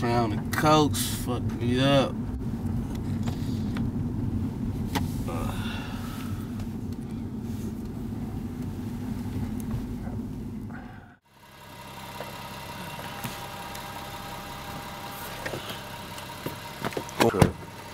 Crown and Cokes fucked me up. Okay.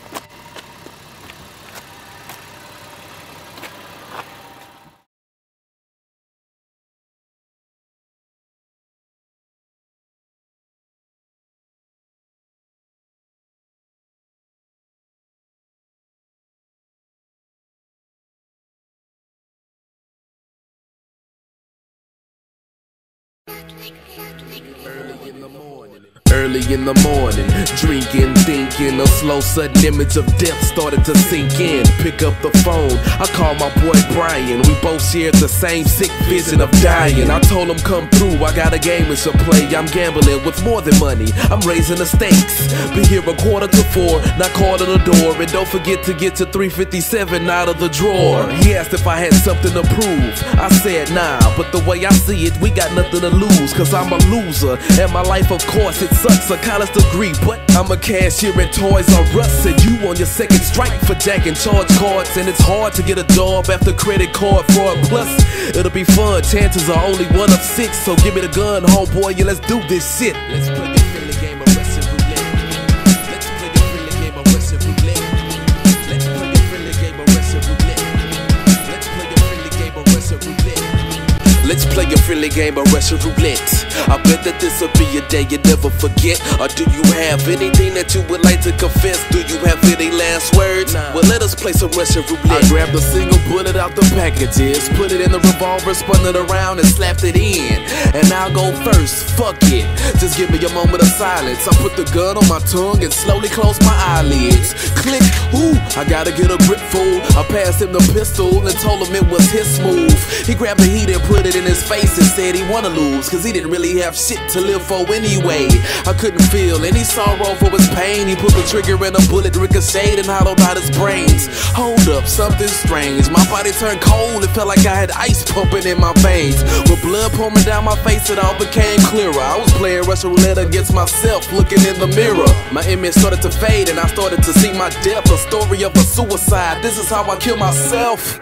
Early in the morning, drinking, thinking, a slow sudden image of death started to sink in. Pick up the phone, I call my boy Brian. We both shared the same sick vision of dying. I told him come through, I got a game to play. I'm gambling with more than money, I'm raising the stakes. Be here 4:45, knock hard on the door, and don't forget to get your 357 out of the drawer. He asked if I had something to prove, I said nah, but the way I see it, we got nothing to lose. Cause I'm a loser, and my life of course it sucks, a college degree, but I'm a cashier at Toys R Us, and you on your second strike for jacking charge cards. And it's hard to get a job after credit card fraud. Plus, it'll be fun, chances are only 1 of 6. So give me the gun, homeboy, yeah, let's do this shit. Let's play the friendly game of Russian roulette. Let's play the friendly game of Russian roulette. Let's play the friendly game of Russian roulette. Let's play the friendly game of Russian roulette. Let's play a friendly game of Russian roulette. I bet that this'll be a day you never forget. Or do you have anything that you would like to confess? Do you have any last words? Well, let us play some Russian roulette. I grabbed a single bullet out the packages, put it in the revolver, spun it around and slapped it in. And I'll go first, fuck it, just give me a moment of silence. I put the gun on my tongue and slowly close my eyelids. Click, ooh, I gotta get a grip, fool. I passed him the pistol and told him it was his move. He grabbed the heat and put it in his face and said he wanna lose, cause he didn't really have shit to live for anyway. I couldn't feel any sorrow for his pain. He put the trigger and a bullet ricocheted and hollowed out his brains. Hold up, something strange. My body turned cold, it felt like I had ice pumping in my veins. With blood pouring down my face, it all became clearer. I was playing Russian roulette against myself, looking in the mirror. My image started to fade and I started to see my death. A story of a suicide, this is how I kill myself.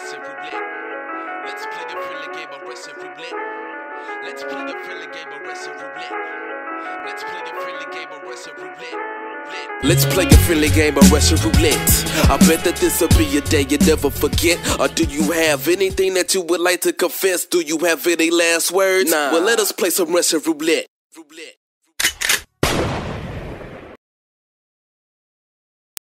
Let's play a friendly game of Russian roulette. Let's play a friendly game of Russian roulette. Let's play a friendly game of Russian roulette. Let's play a friendly game of Russian roulette. I bet that this'll be a day you never forget. Or do you have anything that you would like to confess? Do you have any last words? Well, let us play some Russian roulette.